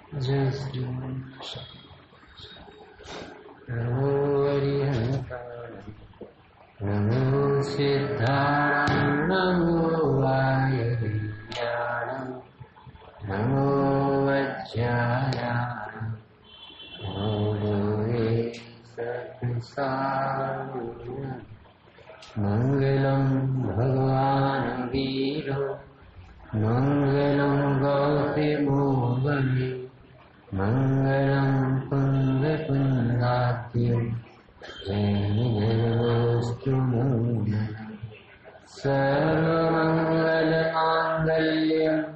जय श्री नमो हरिहंताय नमो सिद्धाय नमो वायुदेव्याय नमो वज्राय नमो सत्साय मंगलम भगवान वीरो मंगलम गौतमोगमे मंगलम पुंडपुंडाख्यं जयस्तु मंगलम सर्वमंगलमांगल्यं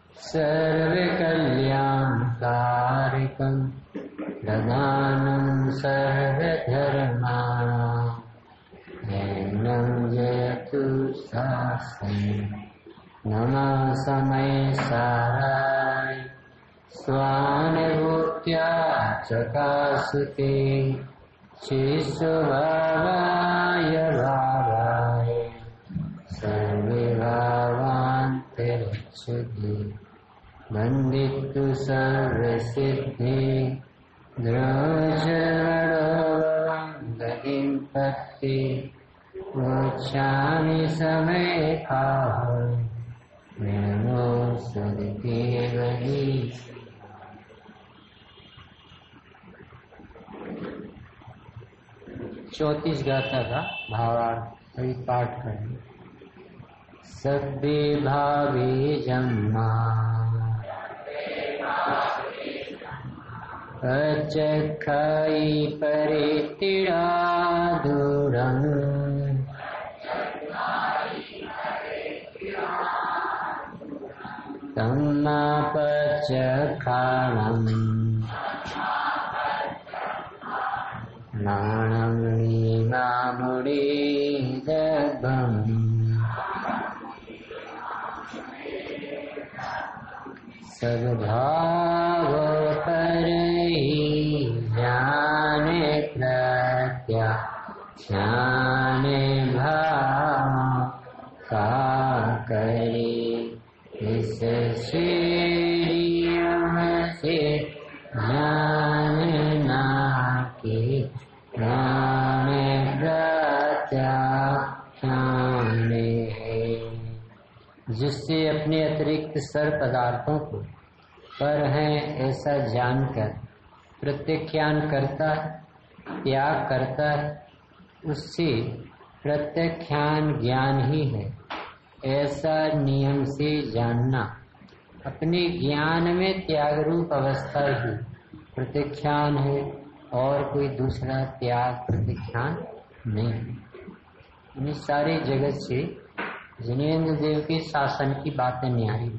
सर्वकल्याणकारिकं ददानं सर्वधर्माणां नैनं जयतु शास्त्रम् नमः समय साराय स्वानुभूत्या चकासुते शिशुभावाय भावाय सर्वे भावान्तरिक्षुते वन्दितु सर्वसिद्धि द्रोजगणोऽवन्दतिं पत्ति मोक्षामि समेताः नमो सद्देवहि। 34 गाथा का भावार्थ अभी पाठ करें। सद्दे भावे जन्मा अचखाई परितिड़ा दूरं तम्मापचखाणं नाणं नीमामुडीदभम् सद्भाव परहि ज्ञाने प्रत्याख्याने भाव का करी इस श्रीयम से ज्ञानना की ज्ञाने प्रत्याख्याने जिससे अपने अतिरिक्त सर्व पदार्थों को पर हैं ऐसा जानकर प्रत्याख्यान करता त्याग करता है, उससे प्रत्याख्यान ज्ञान ही है ऐसा नियम से जानना। अपने ज्ञान में त्याग रूप अवस्था ही प्रत्याख्यान है और कोई दूसरा त्याग प्रत्याख्यान नहीं है। इन सारे जगत से जिनेन्द्र देव के शासन की बातें न्यारी।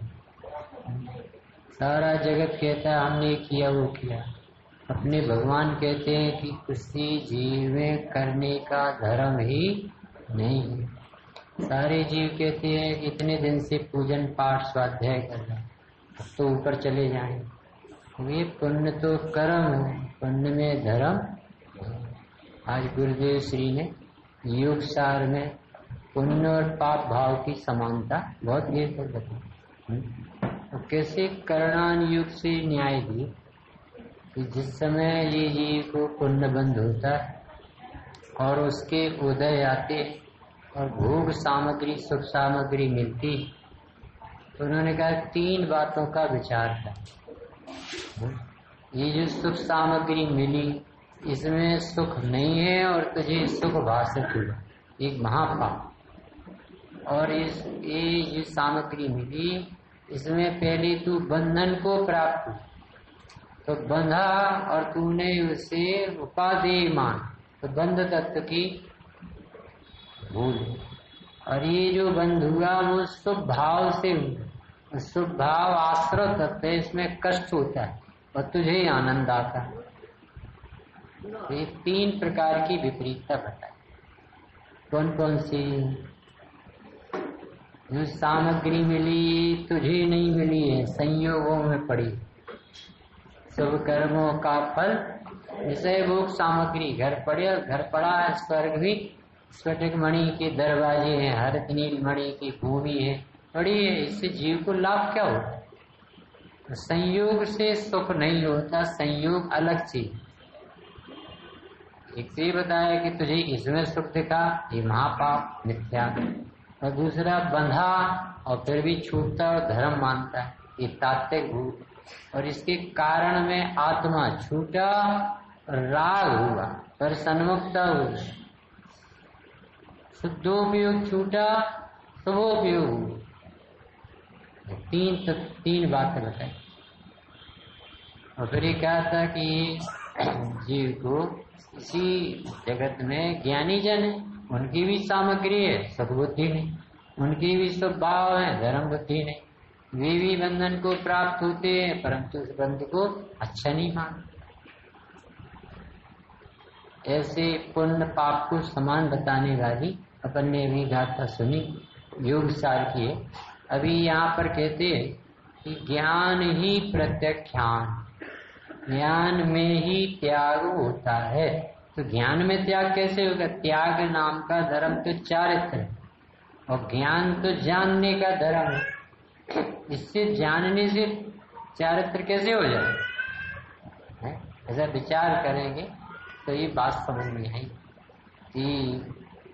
सारा जगत कहता है हमने किया वो किया। अपने भगवान कहते हैं कि किसी जीव में करने का धर्म ही नहीं है। सारे जीव कहते हैं इतने दिन से पूजन पाठ स्वाध्याय कर रहे हैं, अब तो ऊपर चले जाएं। ये पुण्य तो कर्म है, पुण्य में धर्म। आज गुरुदेव श्री ने योग सार में पुण्य और पाप भाव की समानता बहुत देर तक बताई। तो कैसे करणान युग से न्याय दिए कि जिस समय ये जीव को पुण्य बंद होता है और उसके उदय आते और भोग सामग्री सुख सामग्री मिलती, तो उन्होंने कहा 3 बातों का विचार था। ये जो सुख सामग्री मिली इसमें सुख नहीं है और तुझे सुख भाषित हुआ, एक महापाप। और ये जो सामग्री मिली इसमें पहले तू बंधन को प्राप्त हुआ, तो बंधा और तूने उसे उपादेय मान, तो बंध तत्व की भूल। और ये जो बंध हुआ वो शुभ भाव से हुआ, शुभ भाव आश्रय तत्व है, इसमें कष्ट होता है और तुझे आनंद आता है। तो ये 3 प्रकार की विपरीतता बताई। कौन कौन सी? जो सामग्री मिली तुझे नहीं मिली है, संयोगों में पड़ी। सब कर्मों का फल विषय भोग सामग्री घर पड़े, और घर पड़ा है स्वर्ग भी, स्फटिक मणि के दरवाजे हैं, हरित नील मणि की भूमि है, पड़ी है। इससे जीव को लाभ क्या होता है? संयोग से सुख नहीं होता, संयोग अलग चीज। एक से बताया कि तुझे इसमें सुख दिखा, ये महापाप मिथ्या, और दूसरा बंधा और फिर भी छूटता और धर्म मानता है, ये तात्विक भूत। और इसके कारण में आत्मा छूटा, राग हुआ, पर सन्मुखता हुई, शुद्धोपयोग छूटा, शुभोपयोग हुआ। तीन बातें बताई। और फिर ये कहा था कि जीव को इसी जगत में ज्ञानी जन है, उनकी भी सामग्री है, सुख बुद्धि नहीं, उनकी भी स्वभाव है, धर्म बुद्धि नहीं, वे भी बंधन को प्राप्त होते हैं, परंतु उस बंध को अच्छा नहीं मानते। ऐसे पुण्य पाप को समान बताने वाली अपन ने भी गाथा सुनी, योग सार की है। अभी यहाँ पर कहते हैं कि ज्ञान ही प्रत्याख्यान, ज्ञान में ही त्याग होता है। तो ज्ञान में त्याग कैसे होगा? त्याग नाम का धर्म तो चारित्र है, और ज्ञान तो जानने का धर्म है। इससे जानने से चारित्र कैसे हो जाए? ऐसा विचार करेंगे तो ये बात समझ में आई कि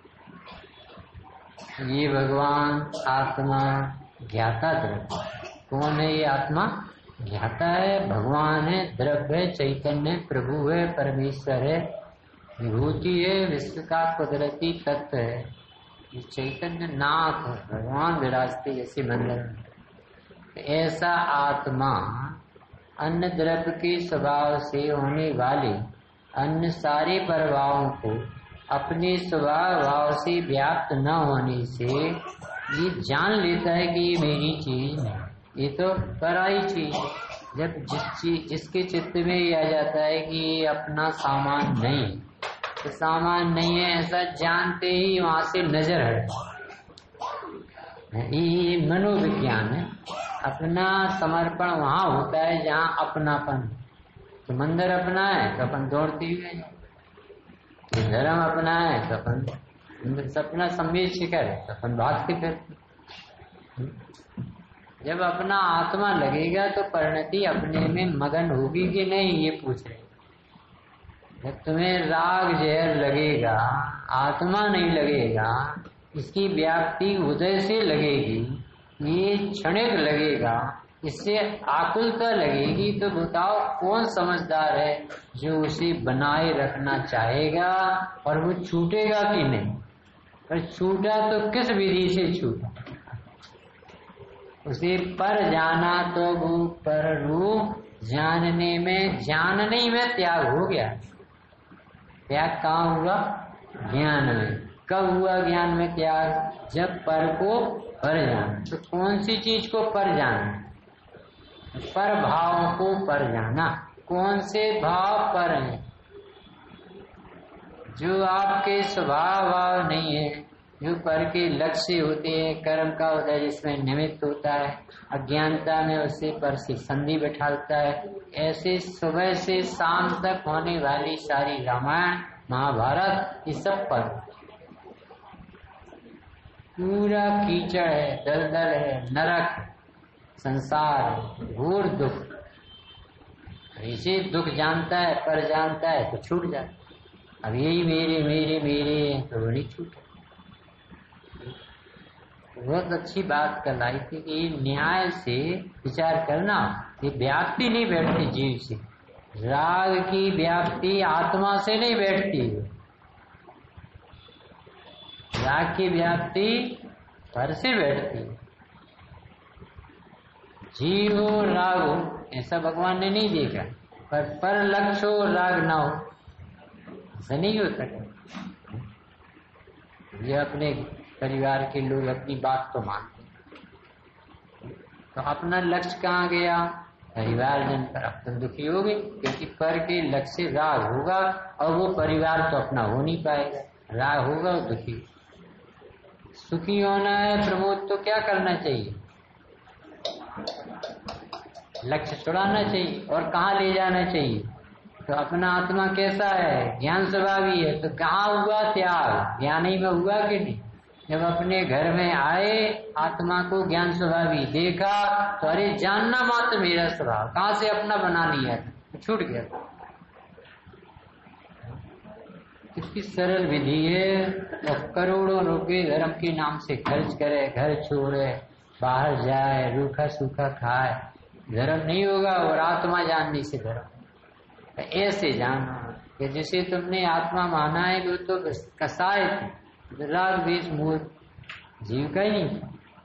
ये भगवान आत्मा ज्ञाता द्रव्य। कौन है ये आत्मा? ज्ञाता है, भगवान है, द्रव्य है, चैतन्य है, प्रभु है, परमेश्वर है, विभूति है, विश्व का कुदरती तत्व है। ये चैतन्य नाथ भगवान विराजते जैसे मंदिर में। ऐसा आत्मा अन्य द्रव्य के स्वभाव से होने वाले अन्य सारे प्रभावों को अपने स्वभाव भाव से व्याप्त न होने से ये जान लेता है कि ये मेरी चीज नहीं, ये तो पराई चीज है। जब जिसके चित्त में ये आ जाता है कि ये अपना सामान नहीं, तो सामान नहीं है ऐसा जानते ही वहां से नजर हट। ये मनोविज्ञान है। अपना समर्पण वहां होता है जहाँ अपनापन। तो मंदिर अपना है तो अपन दौड़ते हुए, धर्म अपना है तो अपन सपना संवेद शिखर है तो अपन भागते फिरते। जब अपना आत्मा लगेगा तो परिणति अपने में मगन होगी कि नहीं, ये पूछ रहे। जब तुम्हें राग जहर लगेगा, आत्मा नहीं लगेगा, इसकी व्याप्ति उदय से लगेगी, ये क्षणिक लगेगा, इससे आकुलता लगेगी, तो बताओ कौन समझदार है जो उसे बनाए रखना चाहेगा और वो छूटेगा कि नहीं? पर छूटा तो किस विधि से छूटा? उसे पर जाना तो वो पर रूप जानने में, जानने में त्याग हो गया। त्याग कहाँ हुआ? ज्ञान में। कब हुआ ज्ञान में त्याग? जब पर को पर जाना। तो कौन सी चीज को पर जाना? पर भाव को पर जाना। कौन से भाव पर हैं? जो आपके स्वभाव भाव नहीं है, जो पर के लक्ष्य होते हैं, कर्म का होता है जिसमें निमित्त होता है, अज्ञानता में उससे पर से संधि बैठालता है। ऐसे सुबह से शाम तक होने वाली सारी रामायण महाभारत ये सब पर पूरा कीचड़ है, दलदल है, नरक संसार, घोर दुख। इसे दुख जानता है, पर जानता है तो छूट जाता। अब यही मेरे मेरे मेरे तो नहीं छूटे। बहुत अच्छी बात कहलाई थी कि न्याय से विचार करना, ये व्याप्ति नहीं बैठती जीव से। राग की व्याप्ति आत्मा से नहीं बैठती है, राग की व्याप्ति पर से बैठती है। जीव हो राग हो ऐसा भगवान ने नहीं देखा, पर लक्ष्य हो राग ना हो ऐसा नहीं हो सका। ये अपने परिवार के लोग अपनी बात तो मानते हैं, तो अपना लक्ष्य कहाँ गया? परिवारजन पर। अब तो दुखी हो गए क्योंकि पर के लक्ष्य राग होगा और वो परिवार तो अपना हो नहीं पाएगा। राग होगा और दुखी। सुखी होना है प्रमोद तो क्या करना चाहिए? लक्ष्य छुड़ाना चाहिए। और कहाँ ले जाना चाहिए? तो अपना आत्मा कैसा है? ज्ञान स्वभावी है, तो कहाँ हुआ त्याग? ज्ञान ही में हुआ कि नहीं? जब अपने घर में आए, आत्मा को ज्ञान स्वभावी देखा तो अरे जानना मात्र मेरा स्वभाव, कहाँ से अपना बना लिया, छूट गया। इसकी सरल विधि है। और करोड़ों रुपए धर्म के नाम से खर्च करे, घर छोड़े, बाहर जाए, रूखा सूखा खाए, धर्म नहीं होगा। और आत्मा जानने से धर्म। ऐसे जानो कि जिसे तुमने आत्मा माना है वो तो कसाय थी, राग द्वेष मोह जीव का ही नहीं।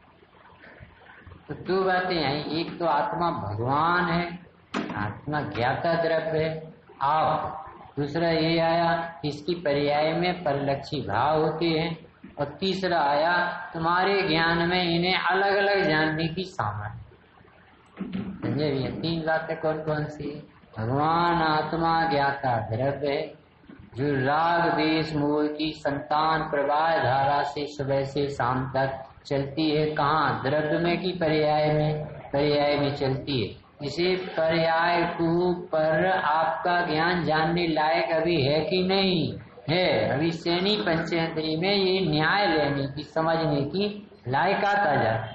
तो दो बातें आई, एक तो आत्मा भगवान है, आत्मा ज्ञाता द्रव्य है आप। दूसरा ये आया इसकी पर्याय में परलक्षी भाव होते हैं। और तीसरा आया तुम्हारे ज्ञान में इन्हें अलग अलग जानने की सामर्थ्य। समझे भैया? तीन बातें कौन कौन सी? भगवान आत्मा ज्ञाता द्रव्य है, जो राग देश मोह की संतान प्रवाह धारा से सुबह से शाम तक चलती है। कहाँ? द्रव्य में की पर्याय में? पर्याय में चलती है। इसे पर्याय को पर आपका ज्ञान जानने लायक अभी है कि नहीं है? अभी सैनी पंचेंद्रिय में ये न्याय लेने की, समझने की लायकात आ जाती।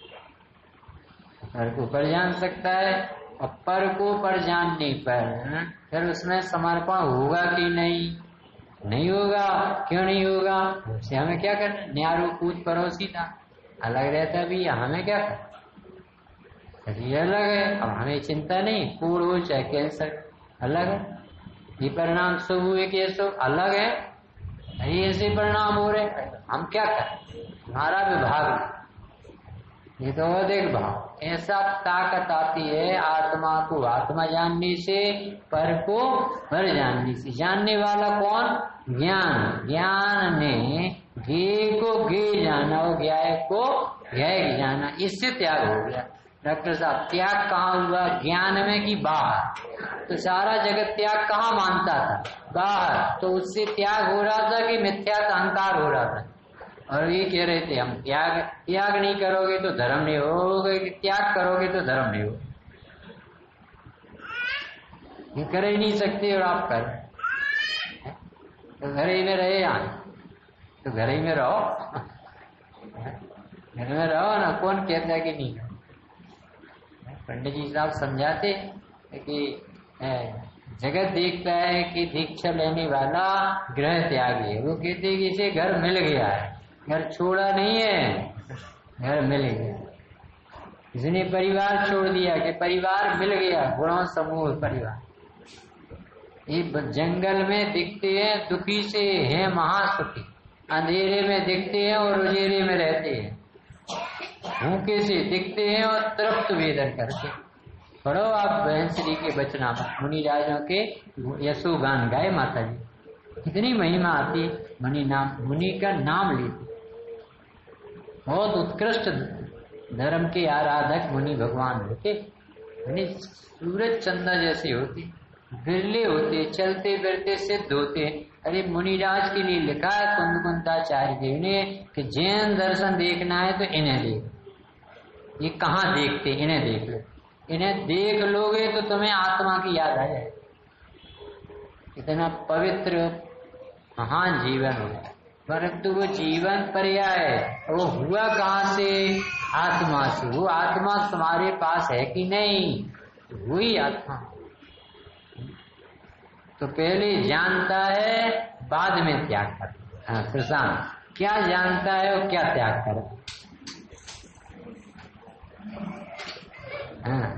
पर को पर जान सकता है, और पर को पर जानने पर फिर उसमें समर्पण होगा कि नहीं? नहीं होगा। क्यों नहीं होगा? उससे हमें क्या करना? न्यारो कूद पड़ोसी था, अलग रहता भी, हमें क्या करना? ये अलग है। अब हमें चिंता नहीं, कूड़ हो चाहे कैंसर अलग है। ये परिणाम शुभ हुए कि शुभ अलग है, ये ऐसे परिणाम हो रहे, हम क्या करें? हमारा विभाग ये तो अधिक भाव। ऐसा ताकत आती है आत्मा को आत्मा जानने से, पर को पर जानने से। जानने वाला कौन? ज्ञान। ज्ञान ने ज्ञेय को ज्ञेय जाना और ज्ञाय को ज्ञेय जाना, इससे त्याग हो गया। डॉक्टर साहब, त्याग कहाँ हुआ? ज्ञान में कि बाहर? तो सारा जगत त्याग कहाँ मानता था? बाहर। तो उससे त्याग हो रहा था कि मिथ्या अहंकार हो रहा था। और ये कह रहे थे हम त्याग नहीं करोगे तो धर्म नहीं होगा, कि त्याग करोगे तो धर्म नहीं होगा। ये कर ही नहीं सकते और आप कर, तो घर ही में रहे यहाँ, तो घर ही में रहो, घर में रहो ना। कौन कहता है कि नहीं? पंडित जी साहब समझाते कि जगत देखता है कि दीक्षा लेने वाला गृह त्यागी है। वो कहते कि इसे घर मिल गया है, घर छोड़ा नहीं है, घर मिल गया। इसने परिवार छोड़ दिया कि परिवार मिल गया, गुणों समूह परिवार। ये जंगल में दिखते हैं दुखी से हैं महासुखी, अंधेरे में दिखते हैं और उजेरे में रहते हैं, भूखे से दिखते हैं और तृप्त वेदन करके। पढ़ो आप बहनश्री के बचना मुनि राजों के यशो गान गाए माता जी, कितनी महिमा आती। मुनि का नाम लेते, बहुत उत्कृष्ट धर्म के आराधक मुनि भगवान होते। सूरज चंद्र जैसे होते, बिरले होते, चलते फिरते सिद्ध होते। अरे मुनिराज के लिए लिखा है कुंदकुंताचार्य देव ने कि जैन दर्शन देखना है तो इन्हें देख। ये कहाँ देखते? इन्हें देख लो। इन्हें देख लोगे तो तुम्हें आत्मा की याद आ जाए। इतना पवित्र महान जीवन होगा, परंतु वो जीवन पर्याय है। वो हुआ कहाँ से? आत्मा से। वो आत्मा तुम्हारे पास है कि नहीं? वही आत्मा। तो पहले जानता है, बाद में त्याग करता। हाँ प्रशांत, क्या जानता है और क्या त्याग करता? हाँ,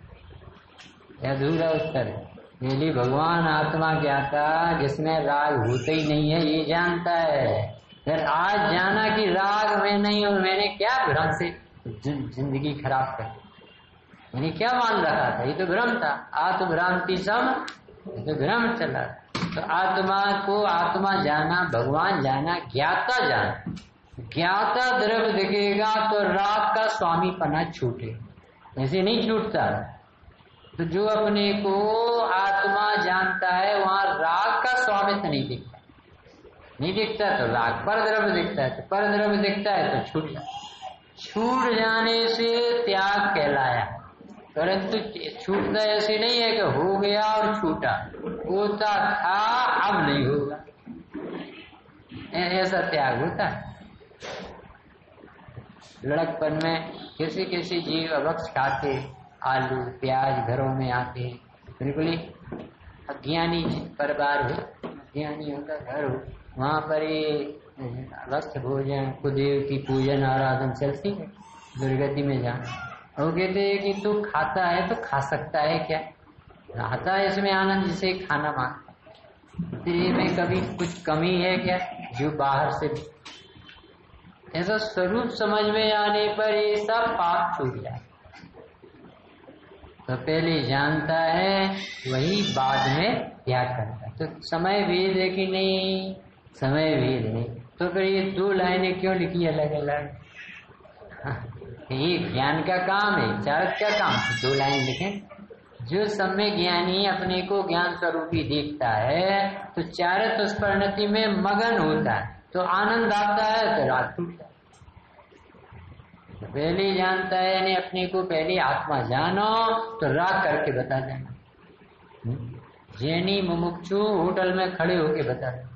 अधूरा उत्तर है। पहले भगवान आत्मा ज्ञाता, जिसमें राग होते ही नहीं है, ये जानता है। फिर आज जाना कि राग में नहीं हूं, मैंने क्या भ्रम से जिंदगी खराब कर, मैंने क्या मान रखा था? ये तो भ्रम था। आत्मभ्रांति सम, ये तो भ्रम चला। तो आत्मा को आत्मा जाना, भगवान जाना, ज्ञाता जाना। ज्ञाता द्रव्य दिखेगा तो राग का स्वामी पना छूटे, ऐसे नहीं छूटता। तो जो अपने को आत्मा जानता है वहां राग का स्वामित्व नहीं दिखता। नहीं दिखता तो राग पर द्रव्य दिखता है, तो पर द्रव्य दिखता है तो छूट जाता। छूट जाने से त्याग कहलाया। परंतु छूटना ऐसे नहीं है कि हो गया और छूटा, होता था अब नहीं होगा, ऐसा त्याग होता है। लड़कपन में किसी किसी जीव अभक्ष खाते, आलू प्याज घरों में आते हैं, बिल्कुल ही अज्ञानी परिवार हो, अज्ञानियों का घर हो, वहाँ पर ये अभक्ष भोजन कुदेव की पूजन आराधन चलती है, दुर्गति में जाना। और कहते हैं कि तू खाता है तो खा सकता है क्या, खाता है इसमें आनंद जिसे खाना मांगता, तेरे में कभी कुछ कमी है क्या जो बाहर से। ऐसा स्वरूप समझ में आने पर ये सब पाप छूट जाए। तो पहले जानता है वही बाद में त्याग करता है। तो समय भेद है कि नहीं, समय भेद नहीं, तो फिर ये दो लाइनें क्यों लिखी अलग अलग। ये ज्ञान का काम है, चारक का काम है, दो लाइन लिखें। जो सम्य ज्ञानी अपने को ज्ञान स्वरूपी देखता है तो चारत उस परिणति में मगन होता है, तो आनंद आता है तो रात टूटता है। पहले जानता है यानी अपने को पहले आत्मा जानो तो राग करके बता देना। जैनी मुमुक्षु होटल में खड़े होके बता देना।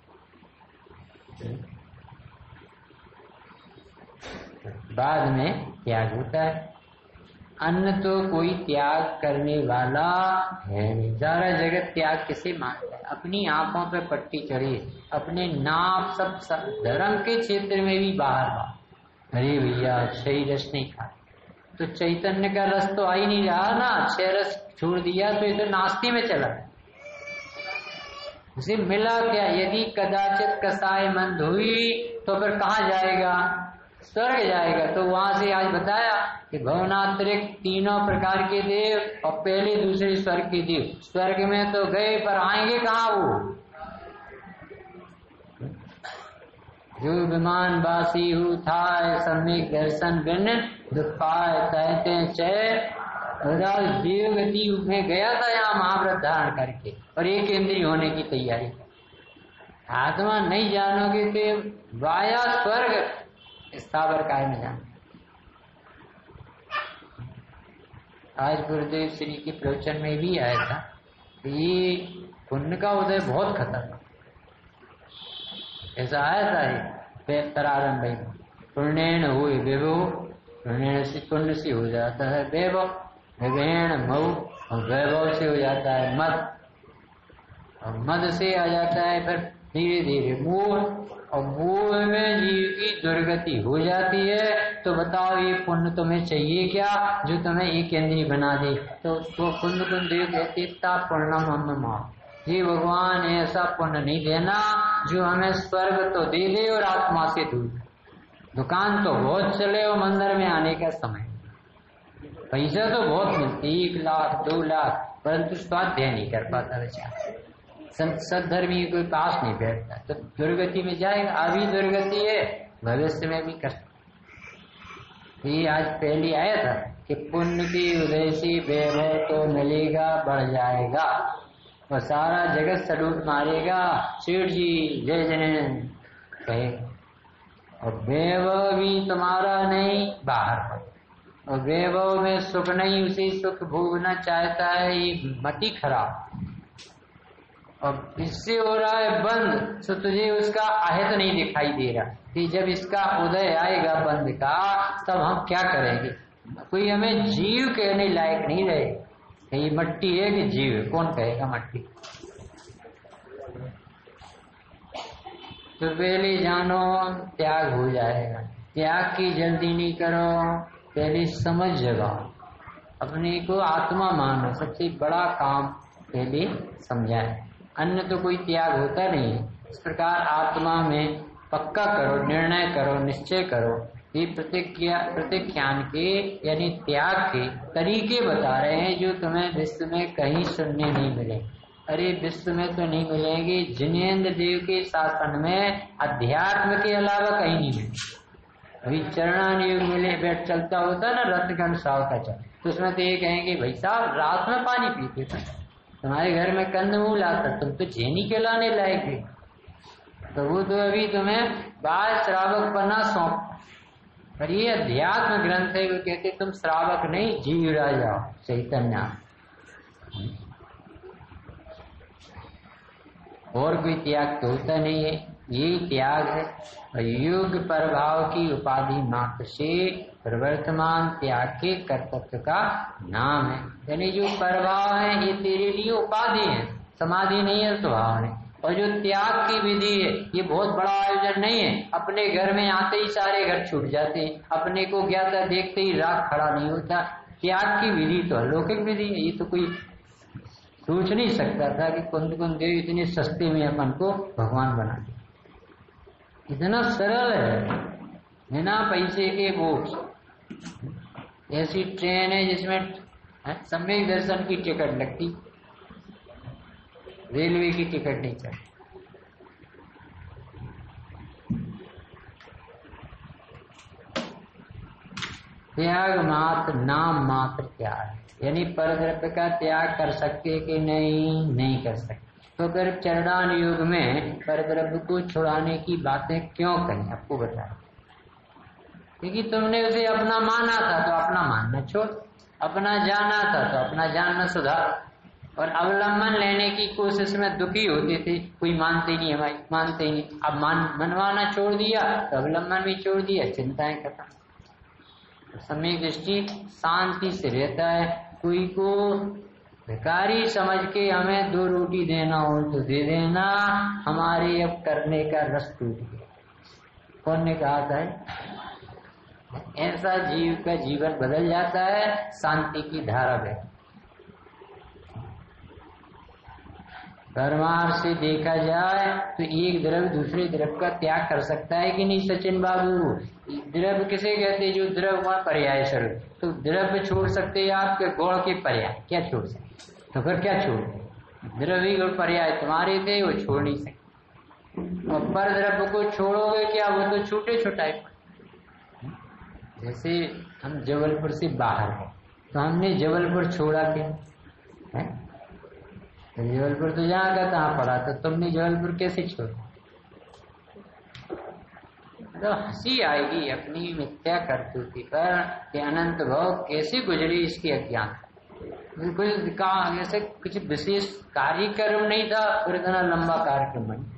बाद में त्याग होता है। अन्न तो कोई त्याग करने वाला है नहीं, सारा जगत त्याग किसे मांगता है। अपनी आंखों पे पट्टी चढ़ी, अपने नाप सब धर्म के क्षेत्र में भी बाहर अरे भैया सही रस नहीं खा, तो चैतन्य का रस तो आ ही नहीं रहा ना, अच्छे रस छोड़ दिया तो ये तो नास्ती में चला। उसे मिला क्या, यदि कदाचित कसाय मंद हुई तो फिर कहाँ जाएगा, स्वर्ग जाएगा। तो वहां से आज बताया कि भवनातिरिक्त तीनों प्रकार के देव और पहले दूसरे स्वर्ग के देव, स्वर्ग में तो गए पर आएंगे कहाँ वो। जो विमान बासी हु था सम्यक दर्शन बिन दुख पाए कहते चय। देव गति में गया था यहाँ महाव्रत धारण करके और एक इंद्रिय होने की तैयारी। आत्मा नहीं जानोगे तो वाया स्वर्ग स्थावर काय में जाना। आज गुरुदेव श्री के प्रवचन में भी आया था कि ये पुण्य का उदय बहुत खतरनाक, ऐसा आया था प्रारंभ में। पुण्यन हुए वैभव, पुण्य से पुण्य से हो जाता है वैभव, वैभेण मऊ, और वैभव से हो जाता है मद, और मद से आ जाता है फिर धीरे धीरे मोह, और मोह में जीव की दुर्गति हो जाती है। तो बताओ ये पुण्य तुम्हें चाहिए क्या जो तुम्हें एक इंद्रिय बना दे। तो कुंद देव कहते पुण्यम हम माँ, ये भगवान ऐसा पुण्य नहीं देना जो हमें स्वर्ग तो दे दे और आत्मा से दूर। दुकान तो बहुत चले और मंदिर में आने का समय, पैसा तो बहुत मिलते 1 लाख 2 लाख, परंतु स्वाध्याय नहीं कर पाता बेचारा, सद्धर्मी कोई पास नहीं बैठता, तो दुर्गति में जाएगा। अभी दुर्गति है, भविष्य में भी कर। ये आज पहले आया था कि पुण्य की उदय से वैभव तो मिलेगा, बढ़ जाएगा और सारा जगत सलूट मारेगा, सेठ जी जय जन कहेगा। और वैभव भी तुम्हारा नहीं बाहर पर, और वैभव में सुख नहीं, उसे सुख भोगना चाहता है, ये मति खराब। और इससे हो रहा है बंद, तो तुझे उसका अहित नहीं दिखाई दे रहा कि जब इसका उदय आएगा बंद का तब हम क्या करेंगे। कोई हमें जीव कहने लायक नहीं रहे, ये मट्टी है कि जीव है, कौन कहेगा मट्टी। तो पहले जानो त्याग हो जाएगा। त्याग की जल्दी नहीं करो, पहले समझ जगाओ, अपने को आत्मा मानो, सबसे बड़ा काम पहले समझाए। अन्य तो कोई त्याग होता नहीं है। इस प्रकार आत्मा में पक्का करो, निर्णय करो, निश्चय करो। ये प्रतिज्ञान के यानी त्याग के तरीके बता रहे हैं जो तुम्हें विश्व में कहीं सुनने नहीं मिले। अरे विश्व में तो नहीं मिलेंगे, जिनेन्द्र देव के शासन में अध्यात्म के अलावा कहीं नहीं मिले। अभी चरणान युग मिले बैठ चलता होता ना रत्नगण साव का चल, तो उसमें तो ये कहेंगे भाई साहब रात में पानी पीते थे, तुम्हारे घर में कंदमूल आता, तुम तो झेनी के लाने लायक है। तो वो तो अभी तुम्हें बाल श्रावक पन्ना सौंप, पर ये अध्यात्म ग्रंथ है, वो कहते तुम श्रावक नहीं जीव राजा चैतन्य। और कोई त्याग तो होता नहीं है। यही त्याग है। और युग प्रभाव की उपाधि मात्र से प्रवर्तमान त्याग के कर्तव्य का नाम है। यानी जो प्रभाव है ये तेरे लिए उपाधि है, समाधि नहीं है, स्वभाव नहीं। और जो त्याग की विधि है ये बहुत बड़ा आयोजन नहीं है। अपने घर में आते ही सारे घर छूट जाते, अपने को ज्ञाता देखते ही राग खड़ा नहीं होता। त्याग की विधि तो अलौकिक विधि है, ये तो कोई सोच नहीं सकता था कि कुंद देव इतने सस्ते में अपन को भगवान बना दे। इतना सरल है, बिना पैसे के मोक्ष। ऐसी ट्रेन है जिसमें सम्यक दर्शन की टिकट लगती, रेलवे की टिकट नहीं चलती। त्याग मात्र, नाम मात्र त्याग, यानी परद्रव्य का त्याग कर सकते कि नहीं, नहीं कर सकते। तो फिर चरणान युग में परद्रव्य को छुड़ाने की बातें क्यों करें, आपको बताया। क्योंकि तुमने उसे अपना माना था तो अपना मानना छोड़, अपना जाना था तो अपना जानना सुधार। और अवलंबन लेने की कोशिश में दुखी होते थे, कोई मानते नहीं, हमारी मानते ही नहीं। अब मनवाना छोड़ दिया तो अवलंबन भी छोड़ दिया, चिंताएं खत्म। समय दृष्टि शांति से रहता है। कोई को भिखारी समझ के हमें 2 रोटी देना हो तो दे देना, हमारे अब करने का रस टूट गया। कौन ने कहा था? ऐसा जीव का जीवन बदल जाता है, शांति की धारा बह। परमार्थ से देखा जाए तो एक द्रव्य दूसरे द्रव्य का त्याग कर सकता है कि नहीं सचिन बाबू? द्रव्य किसे कहते हैं? जो द्रव्य पर्याय स्वरूप। तो द्रव्य छोड़ सकते हैं आपके गुण के पर्याय, क्या छोड़ सकते? तो फिर क्या छोड़? द्रव्य गुण पर्याय तुम्हारे थे, वो छोड़ नहीं सकते। और पर द्रव्य को छोड़ोगे क्या? वो तो छूटे छुटाए। जैसे हम जबलपुर से बाहर हैं तो हमने जबलपुर छोड़ा क्या है? जबलपुर तो जहाँ का तहाँ पड़ा, तो तुमने जबलपुर कैसे छोड़ा? तो हंसी आएगी अपनी मिथ्या कर्तुकी पर कि अनंत भाव कैसे गुजरी इसकी अज्ञान। बिल्कुल कहा ऐसे कुछ विशेष कार्यक्रम नहीं था और इतना लंबा कार्यक्रम बनी।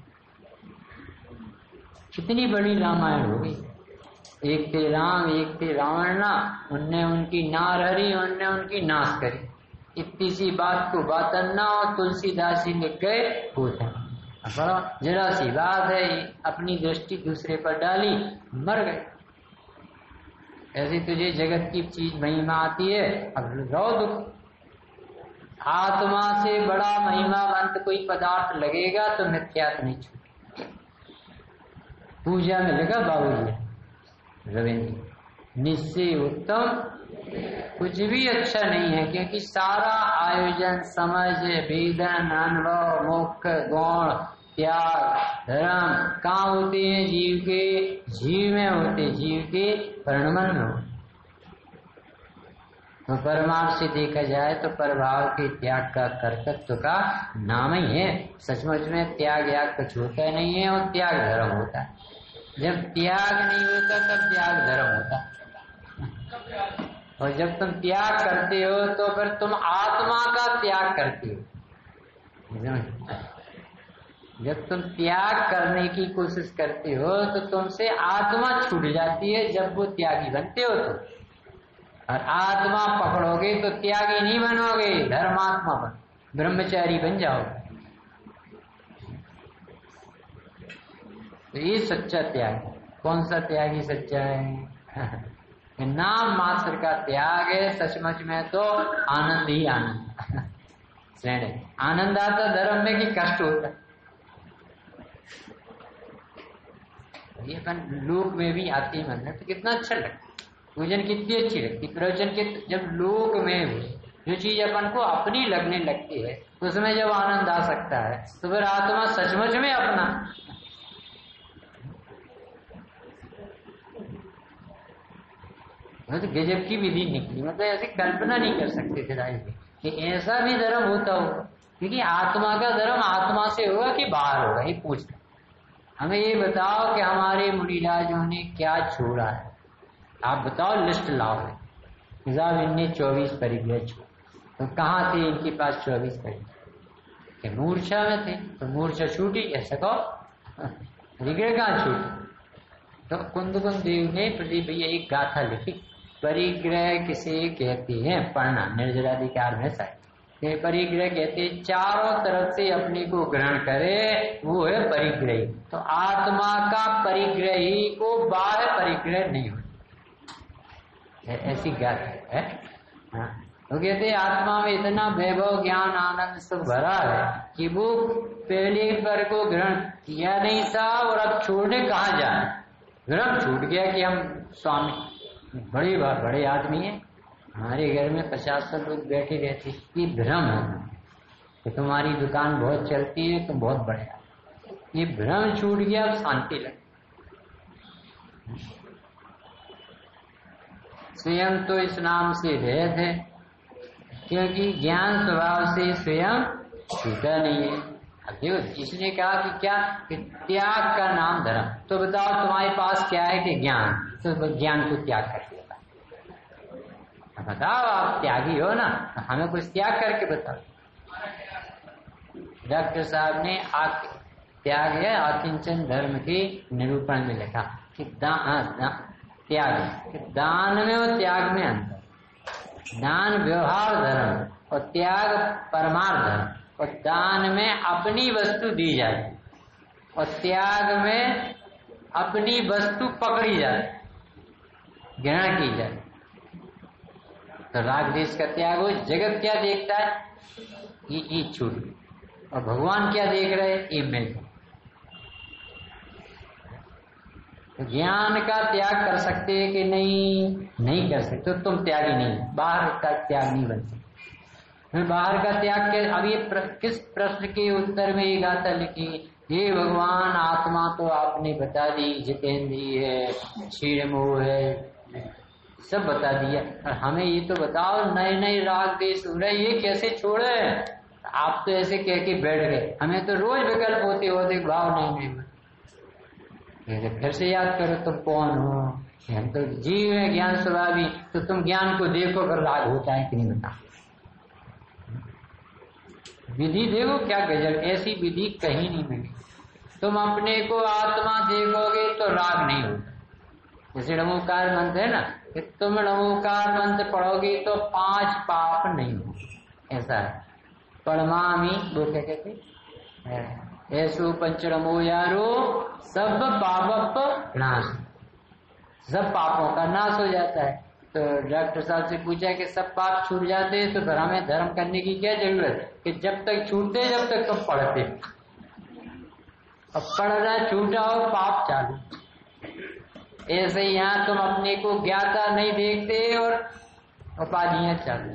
कितनी बड़ी रामायण हो गई। एक थे राम, एक थे रावण ना, उनने उनकी नार हरी, उनने उनकी नाश करी। इतनी सी बात को बातन ना हो, तुलसीदास जी लिख गए होता। जरा सी बात है, अपनी दृष्टि दूसरे पर डाली, मर गए। ऐसे तुझे जगत की चीज महिमा आती है, अब रो दुख। आत्मा से बड़ा महिमावंत कोई पदार्थ लगेगा तो मिथ्यात्व नहीं छूटे। पूजा में लगा बाबूजी रविंद्र, निश्चय उत्तम कुछ भी अच्छा नहीं है, क्योंकि सारा आयोजन समझ, वेदन, अनुभव, मुख्य गुण, त्याग, धर्म कहाँ होते हैं? जीव के, जीव में होते, जीव के परिणमन में होते। तो परमार्थ से देखा जाए तो प्रभाव के त्याग का कर्तव्य का नाम ही है। सचमुच में त्याग याग कुछ होता नहीं है, और त्याग धर्म होता है। जब त्याग नहीं होता तब त्याग धर्म होता। और जब तुम त्याग करते हो तो फिर तुम आत्मा का त्याग करते हो। जब तुम त्याग करने की कोशिश करते हो तो तुमसे आत्मा छूट जाती है। जब वो त्यागी बनते हो तो, और आत्मा पकड़ोगे तो त्यागी नहीं बनोगे, धर्मात्मा बन, ब्रह्मचारी बन जाओगे। तो ये सच्चा त्याग। कौन सा त्यागी सच्चा है? नाम मात्र का त्याग है। सचमुच में तो आनंद ही आनंद। आनंद आता धर्म में कि कष्ट होता? ये अपन लोक में भी आती मन तो कितना अच्छा लगता, पूजन कितनी अच्छी लगती, प्रवचन के जब लोक में भी जो चीज अपन को अपनी लगने लगती है उसमें जब आनंद आ सकता है तो फिर आत्मा सचमुच में अपना। तो गजब की विधि निकली, मतलब ऐसी कल्पना नहीं कर सकते थे राज कि ऐसा भी धर्म होता होगा। क्योंकि आत्मा का धर्म आत्मा से होगा कि बाहर होगा, ये पूछना। हमें ये बताओ कि हमारे मुनिराजों ने क्या छोड़ा है, आप बताओ, लिस्ट लाओ। साहब इनने 24 परिग्रह छोड़, तो कहाँ थे इनके पास 24 परिग्रह? मूर्छा में थे, तो मूर्छा छूटी, ऐसा कहो। परिग्रह कहाँ छूटे? तो कुंदकुंद देव ने प्रदीप भैया एक गाथा लिखी, परिग्रह किसे कहते हैं, पढ़ना निर्जराधिकार में शायद। ये परिग्रह कहते हैं चारों तरफ से अपने को ग्रहण करे, वो है परिग्रही। तो आत्मा का परिग्रही को बाह्य परिग्रह नहीं होता, ऐसी गाथा है। हाँ, वो कहते हैं आत्मा में इतना वैभव ज्ञान आनंद सब भरा है कि वो पहले पर को ग्रहण किया नहीं था और अब छोड़ने कहाँ जाए। भ्रम छूट गया कि हम स्वामी बड़े आदमी हैं, हमारे घर में 50 लोग बैठे रहते, ये भ्रम है कि तुम्हारी दुकान बहुत चलती है, तुम बहुत बड़े आदमी। ये भ्रम छूट गया, अब शांति लगे। स्वयं तो इस नाम से रहित है, क्योंकि ज्ञान स्वभाव से स्वयं छूटा नहीं है। अब देखो, इसने कहा कि क्या कि त्याग का नाम धर्म। तो बताओ तुम्हारे पास क्या है कि ज्ञान, तो ज्ञान को त्याग कर दिया। बताओ आप त्यागी हो ना, हमें कुछ त्याग करके बताओ। डॉक्टर साहब ने त्याग है आकिंचन धर्म के निरूपण में लिखा कि त्याग दान में और त्याग में अंतर। दान व्यवहार धर्म और त्याग परमार्थ धर्म। और दान में अपनी वस्तु दी जाए और त्याग में अपनी वस्तु पकड़ी जाए, ग्रहण की जाए। तो राग देश का त्याग हो। जगत क्या देखता है, ये छूट, और भगवान क्या देख रहे हैं, ये मिल। तो ज्ञान का त्याग कर सकते हैं कि नहीं कर सकते, तो तुम त्यागी नहीं, बाहर का त्याग नहीं बन सकते। बाहर का त्याग के अब ये किस प्रश्न के उत्तर में ये गाथा लिखी, हे भगवान आत्मा तो आपने बता दी, जितेंद्रिय है, क्षीणमोह है, सब बता दिया। और हमें ये तो बताओ नए नए राग देश हो रहे, ये कैसे छोड़े? आप तो ऐसे कह के बैठ गए, हमें तो रोज विकल्प होते भाव नहीं। फिर से याद करो तुम कौन हो। हम तो जीव है, ज्ञान स्वभावी, तो तुम ज्ञान को देखो अगर राग होता है कि नहीं बता। विधि देखो क्या गजब, ऐसी विधि कहीं नहीं मिली। तुम अपने को आत्मा देखोगे तो राग नहीं होगा। जैसे नमोकार मंत्र है ना, कि तुम नमोकार मंत्र पढ़ोगे तो 5 पाप नहीं होंगे, ऐसा है। पढ़मामी वो क्या कहते, ऐसो पंचरमो यारो सब पाप नाश, सब पापों का नाश हो जाता है। तो डॉक्टर साहब से पूछा कि सब पाप छूट जाते हैं तो फिर हमें धर्म करने की क्या जरूरत है, कि जब तक छूटते जब तक तुम पढ़ते। अब पढ़ना छूटा हो पाप चालू। ऐसे ही यहाँ तुम अपने को ज्ञाता नहीं देखते और उपाधियां चालू।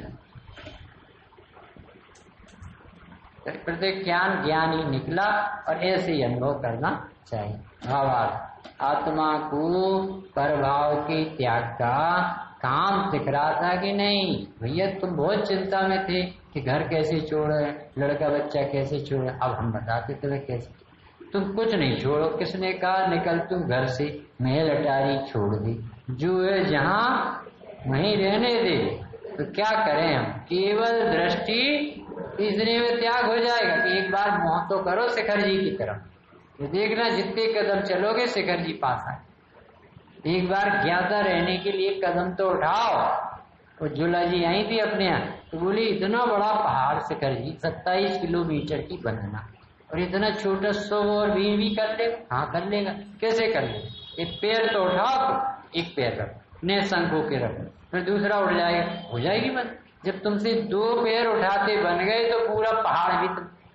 प्रत्येक ज्ञान ही निकला और ऐसे ही अनुभव करना चाहिए। भावार्थ, आत्मा को परभाव के त्याग का काम दिख रहा था कि नहीं। भैया तुम बहुत चिंता में थे कि घर कैसे छोड़े, लड़का बच्चा कैसे छोड़े, अब हम बताते तुम्हें कैसे। तुम कुछ नहीं छोड़ो, किसने कहा निकल तुम घर से, महल अटारी छोड़ दी, जो है जहाँ वहीं रहने दे। तो क्या करें हम, केवल दृष्टि तीसरे में त्याग हो जाएगा कि एक बार मुँह तो करो शिखर जी की तरफ, तो देखना जितने कदम चलोगे शिखर जी पास आए। एक बार ज्ञाता रहने के लिए कदम तो उठाओ। और झूला जी आई थी अपने यहाँ, तो बोली इतना बड़ा पहाड़ शिखर जी 27 किलोमीटर की बनाना, और इतना छोटा 100 और 20 भी कर ले। हाँ कर लेगा, कैसे कर लेगा, एक पैर तो उठाओ, एक पैर रखो, ने संग होके रखो, फिर दूसरा उठ जाएगा, हो जाएगी बंद। जब तुमसे 2 पैर उठाते बन गए तो पूरा पहाड़ भी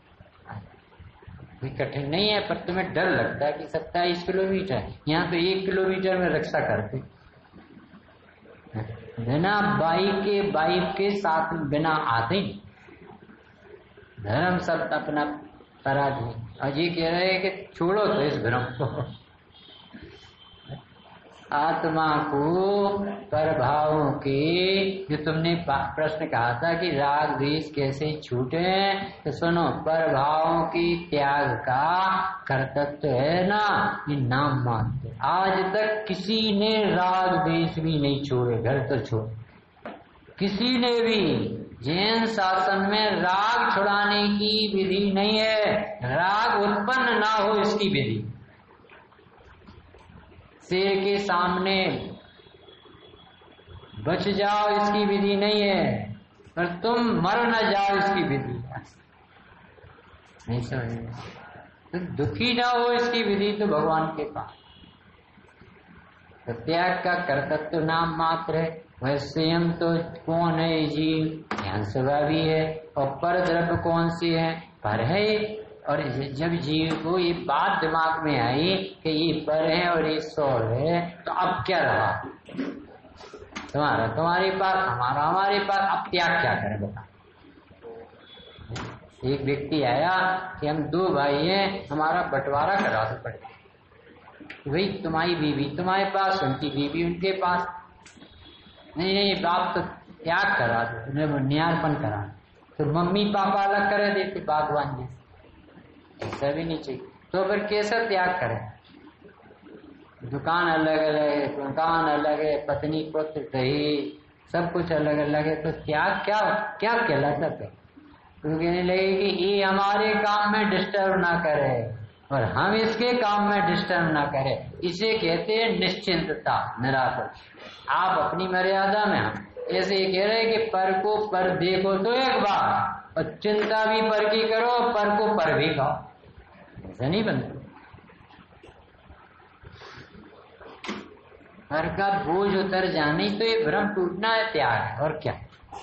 कोई कठिन नहीं है, पर तुम्हें डर लगता है कि 27 किलोमीटर, यहाँ तो 1 किलोमीटर में रक्षा करते। बिना बाइक के साथ बिना आते धर्म सब अपना पराधी। और ये कह रहे हैं कि छोड़ो तो इस भ्रम को। आत्मा को प्रभावों के, जो तुमने प्रश्न कहा था कि राग द्वेष कैसे छूटे, तो सुनो, प्रभावों की त्याग का कर्तव्य है ना, ये नाम मानते। आज तक किसी ने राग द्वेष भी नहीं छोड़े, घर तो छोड़े किसी ने भी। जैन शासन में राग छुड़ाने की विधि नहीं है, राग उत्पन्न ना हो इसकी विधि। शेर के सामने बच जाओ इसकी विधि नहीं है, पर तुम मर न जाओ इसकी विधि नहीं समझ, तो दुखी ना हो इसकी विधि तो भगवान के पास। तो त्याग का कर्तव्य नाम मात्र है, वह स्वयं तो कौन है जीव, ज्ञान स्वभावी है, और पर द्रव्य कौन सी है, पर है। और जब जीव को ये बात दिमाग में आई कि ये पर है और ये सौर है, तो अब क्या रहा, तुम्हारा तुम्हारे पास, हमारा हमारे पास, अब त्याग क्या करें बता। एक व्यक्ति आया कि हम 2 भाई हैं, हमारा बंटवारा करा दो पड़े, वही तुम्हारी बीवी तुम्हारे पास, उनकी बीवी उनके पास। नहीं नहीं बाप तो त्याग करा दो, उन्हें न्यायपन करा, तो मम्मी पापा अलग कर देते बागवान जैसे, ऐसा भी नहीं चाहिए। तो फिर कैसा त्याग करें, दुकान अलग अलग है, मकान अलग है, पत्नी पुत्र दही सब कुछ अलग अलग है, तो त्याग क्या क्या कहलाता है। तो कहने लगे कि ये हमारे काम में डिस्टर्ब ना करे और हम इसके काम में डिस्टर्ब ना करें, इसे कहते हैं निश्चिंतता, निराकर। आप अपनी मर्यादा में, हम ऐसे ही कह रहे कि पर को पर देखो तो एक बार, और चिंता भी पर की करो, पर को पर भी खाओ, ऐसा नहीं बनता। पर का बोझ उतर जाने तो ये भ्रम टूटना है, त्याग है, और क्या।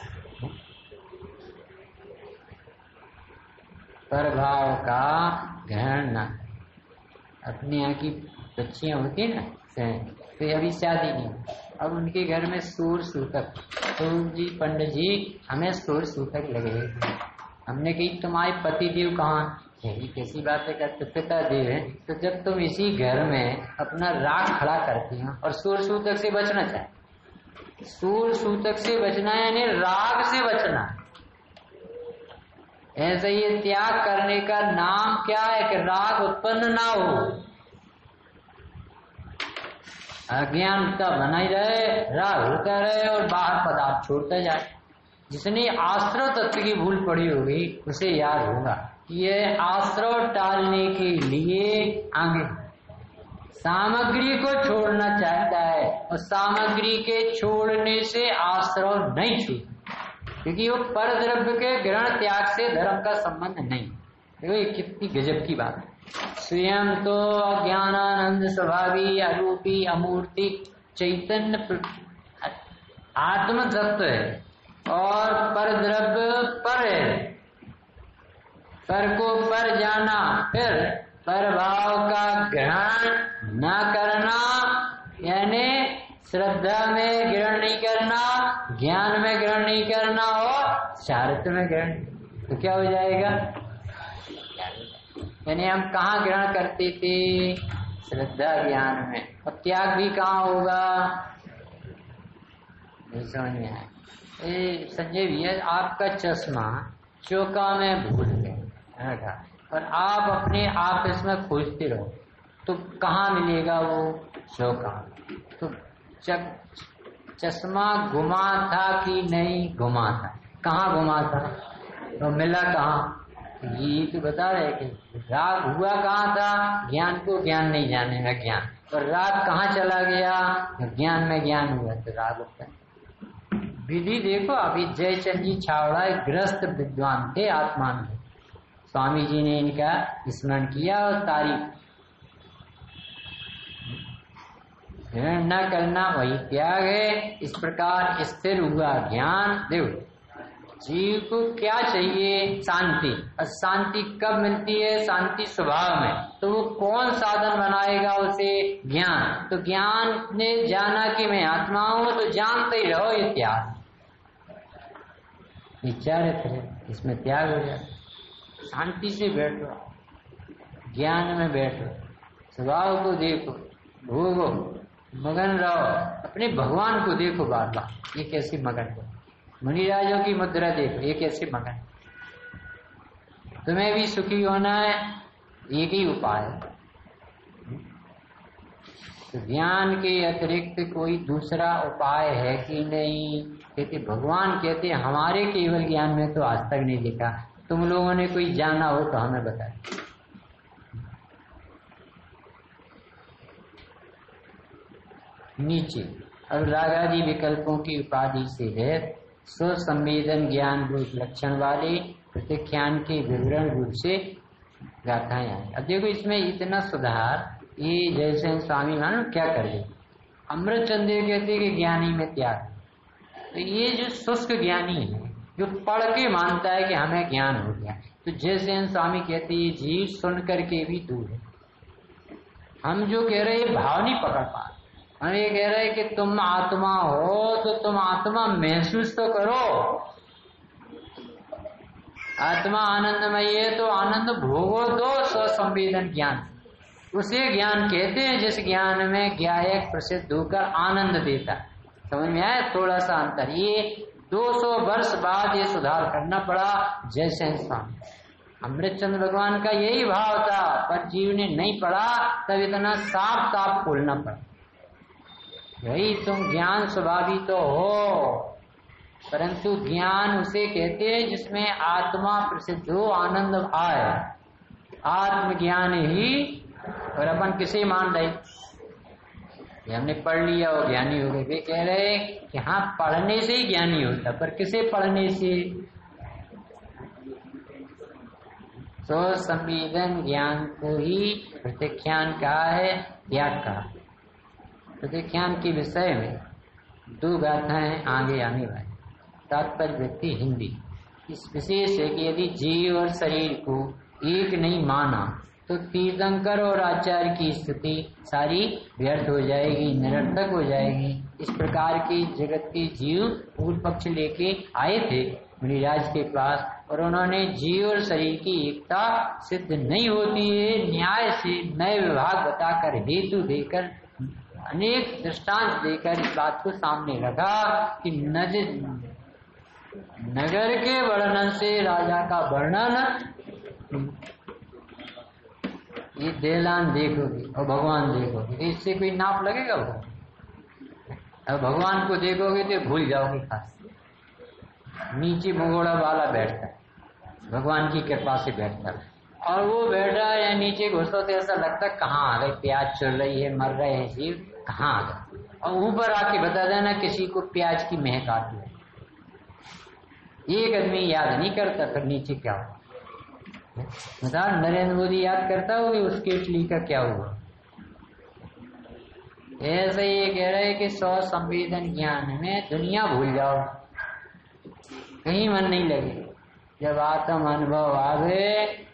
पर भाव का ग्रहण न, अपने यहाँ की बच्चियां होती ना, तो अभी शादी नहीं, अब उनके घर में सूर सूतक, तो जी पंडित जी हमें सूर सूतक लगे। हमने कही तुम्हारे पति देव कहाँ, यही कैसी बातें करते, पिता देव है। तो जब तुम इसी घर में अपना राग खड़ा करती हो और सूर सूतक से बचना चाहे, सूर सूतक से बचना यानी राग से बचना, ऐसे ये त्याग करने का नाम क्या है कि राग उत्पन्न ना हो, अज्ञानता बनाई रहे, राग होता रहे और बाहर पदार्थ छोड़ता जाए। जिसने आश्रव तत्व की भूल पड़ी होगी उसे याद होगा ये आश्रव टालने के लिए आगे सामग्री को छोड़ना चाहता है, और सामग्री के छोड़ने से आश्रव नहीं छूटता, क्योंकि वो पर द्रव्य के ग्रहण त्याग से धर्म का संबंध नहीं। देखो ये कितनी गजब की बात है। स्वयं तो अज्ञानानंद स्वभावी अरूपी अमूर्ति चैतन्य आत्म तत्व है, और पर द्रव्य पर है, पर को पर जाना, फिर पर भाव का ग्रहण न करना, यानी श्रद्धा में ग्रहण नहीं करना, ज्ञान में ग्रहण नहीं करना, और चारित्र में ग्रहण, तो क्या हो जाएगा, यानी हम कहाँ ग्रहण करते थे, श्रद्धा ज्ञान में, और त्याग भी कहाँ होगा, नहीं समझ में आया। संजय भैया आपका चश्मा चौका में भूल गए और आप अपने आप इसमें खोजते रहो, तो कहाँ मिलेगा वो चौका, तो चश्मा घुमा था कि नहीं घुमा था, कहाँ घुमा था, तो मिला कहाँ, ये तो बता रहे कि राग हुआ कहाँ था, ज्ञान को ज्ञान नहीं जाने में ज्ञान, और राग कहाँ चला गया, ज्ञान में ज्ञान हुआ तो राग होता है। विधि देखो, अभी जयचंद जी छावड़ा एक ग्रस्त विद्वान थे, आत्मान थे, स्वामी जी ने इनका स्मरण किया और तारीफ, ग्रहण न करना वही त्याग है। इस प्रकार स्थिर हुआ ज्ञान। देखो जीव को क्या चाहिए, शांति, और शांति कब मिलती है, शांति स्वभाव में, तो वो कौन साधन बनाएगा उसे, ज्ञान। तो ज्ञान ने जाना कि मैं आत्मा हूं, तो जानते ही रहो ये त्याग, विचारित है, इसमें त्याग हो जाए। शांति से बैठो, ज्ञान में बैठो, स्वभाव को देखो, भोगो, मगन रहो, अपने भगवान को देखो बार बार, ये कैसी मगन है। मुनिराजों की मुद्रा देखो, ये कैसे मगन। तुम्हें भी सुखी होना है, एक ही उपाय है, तो ज्ञान के अतिरिक्त कोई दूसरा उपाय है कि नहीं। कहते भगवान कहते हमारे केवल ज्ञान में तो आज तक नहीं लिखा, तुम लोगों ने कोई जाना हो तो हमें बताए। नीचे। अब रागादि विकल्पों की उपाधि से है स्व संवेदन ज्ञान रूप लक्षण वाले प्रत्यख्यान के विवरण रूप से गाथाएं आए। अब देखो इसमें इतना सुधार, ये जैसे स्वामी मान क्या कर ले, अमृत चंद्र कहते कि ज्ञानी में त्याग। तो ये जो शुष्क ज्ञानी है जो पढ़ के मानता है कि हमें ज्ञान हो गया, तो जैसे स्वामी कहते ये जीव सुन करके भी दूर है। हम जो कह रहे हैं भाव नहीं पकड़ पा, हम ये कह रहे हैं कि तुम आत्मा हो तो तुम आत्मा महसूस तो करो। आत्मा आनंदमय है तो आनंद भोगो दो स्वसंवेदन ज्ञान। उसे ज्ञान कहते हैं जिस ज्ञान में ज्ञायक प्रसिद्ध होकर आनंद देता। समझ में आया थोड़ा सा अंतर। ये 200 वर्ष बाद ये सुधार करना पड़ा जैसे स्वामी। अमृतचंद्र भगवान का यही भाव था, पर जीव ने नहीं पढ़ा, तब इतना साफ साफ खोलना पड़ा। भाई तुम ज्ञान स्वभावी तो हो, परंतु ज्ञान उसे कहते हैं जिसमें आत्मा प्रसिद्ध हो, आनंद आए, आत्मज्ञान ही। और अपन किसे मान रहे, हमने पढ़ लिया और ज्ञानी हो गए। वे कह रहे कि हाँ पढ़ने से ही ज्ञानी होता, पर किसे पढ़ने से? तो संवेदन ज्ञान को ही प्रत्यख्यान कहा है, त्याग कहा। प्रत्यख्यान के विषय में 2 गाथाएं आगे आने वाली। तात्पर्य व्यक्ति हिंदी। इस विशेष है कि यदि जीव और शरीर को एक नहीं माना तो तीर्थंकर और आचार्य की स्थिति सारी व्यर्थ हो जाएगी, निरर्थक हो जाएगी। इस प्रकार के जगत के जीव पूर्व पक्ष लेके आए थे मुनिराज के पास, और उन्होंने जीव और शरीर की एकता सिद्ध नहीं होती है न्याय से नए विभाग बताकर, हेतु देकर, अनेक दृष्टांत देकर इस बात को सामने रखा कि नगर के वर्णन से राजा का वर्णन, ये देलान देखोगे और भगवान देखोगे, इससे कोई नाप लगेगा? वो अब भगवान को देखोगे तो भूल जाओगे। खास नीचे भगोड़ा वाला बैठता है, भगवान की कृपा से बैठता है, और वो बैठा या नीचे घुसो तो ऐसा लगता है कहाँ आ गए, प्याज चल रही है, मर रहे हैं जीव, कहाँ आ गए। और ऊपर आके बता देना किसी को प्याज की महक आती है, एक आदमी याद नहीं करता, फिर नीचे क्या हुआ? मतलब नरेंद्र मोदी याद करता होगी उसके इटली का क्या हुआ। ऐसे ये कह रहे कि स्व संवेदन ज्ञान में दुनिया भूल जाओ, कहीं मन नहीं लगे। जब आत्म अनुभव आवे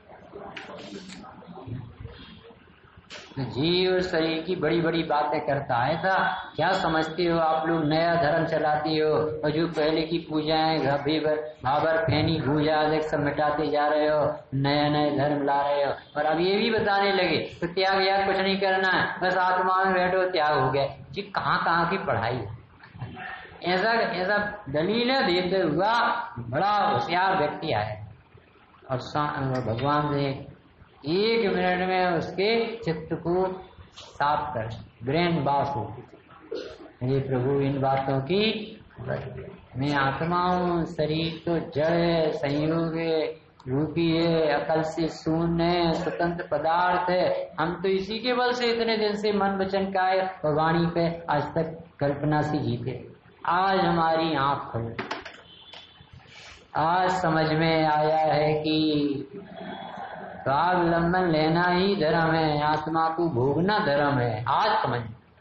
तो जीव और शरीर की बड़ी बड़ी बातें करता है था। क्या समझते हो आप लोग? नया धर्म चलाते हो, और जो पहले की पूजाएं भाबर फैनी पूजा आदि सब मिटाते जा रहे हो, नया नए धर्म ला रहे हो। और अब ये भी बताने लगे तो त्याग याग कुछ नहीं करना है, बस आत्मा में बैठो, त्याग हो गया जी। कहाँ की पढ़ाई है? ऐसा दलील देते हुआ बड़ा होशियार व्यक्ति आया, और भगवान ने 1 मिनट में उसके चित्त को साफ कर, ब्रेन वॉश हो। ये प्रभु इन बातों की, मैं आत्मा हूँ, शरीर तो जड़ है, संयोग है, रूपी है, अकल से शून्य है, स्वतंत्र पदार्थ है। हम तो इसी के बल से इतने दिन से मन वचन काय और वाणी पे आज तक कल्पना से जीते। आज हमारी आंख खुली, आज समझ में आया है कि स्वावलंबन लेना ही धर्म है, आत्मा को भोगना धर्म है। आज समझ,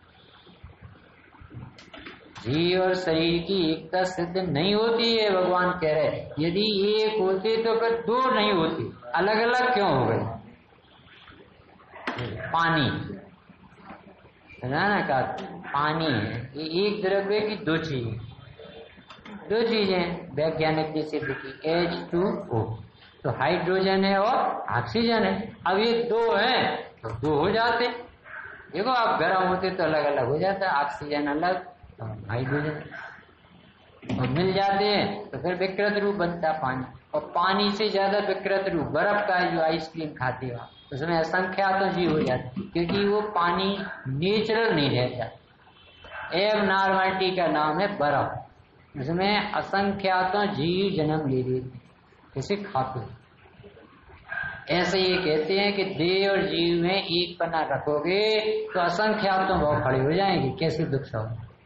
जीव और शरीर की एकता सिद्ध नहीं होती है। भगवान कह रहे यदि एक होते तो फिर 2 नहीं होती, अलग अलग क्यों हो गए? पानी ना का पानी है, ये एक द्रव्य की 2 चीजें, 2 चीजें वैज्ञानिक ने सिद्ध की, H2O, तो हाइड्रोजन है और ऑक्सीजन है। अब ये 2 हैं तो 2 हो जाते। देखो आप गर्म होते तो अलग अलग हो जाता है, ऑक्सीजन अलग, हाइड्रोजन और मिल जाते हैं तो फिर विकृत रूप बनता है पानी। और पानी से ज्यादा विकृत रूप बर्फ का है, जो आइसक्रीम खाते हो उसमें असंख्यातों जीव हो जाते, क्योंकि वो पानी नेचुरल नहीं रहता। एब नॉर्मलिटी का नाम है बर्फ, उसमें असंख्यातों जीव जन्म ले लेते, इसे खाते। ऐसे ये कहते हैं कि देह और जीव में एक पना रखोगे तो असंख्यात तो बहुत खड़े हो जाएंगे, कैसे दुख सहो।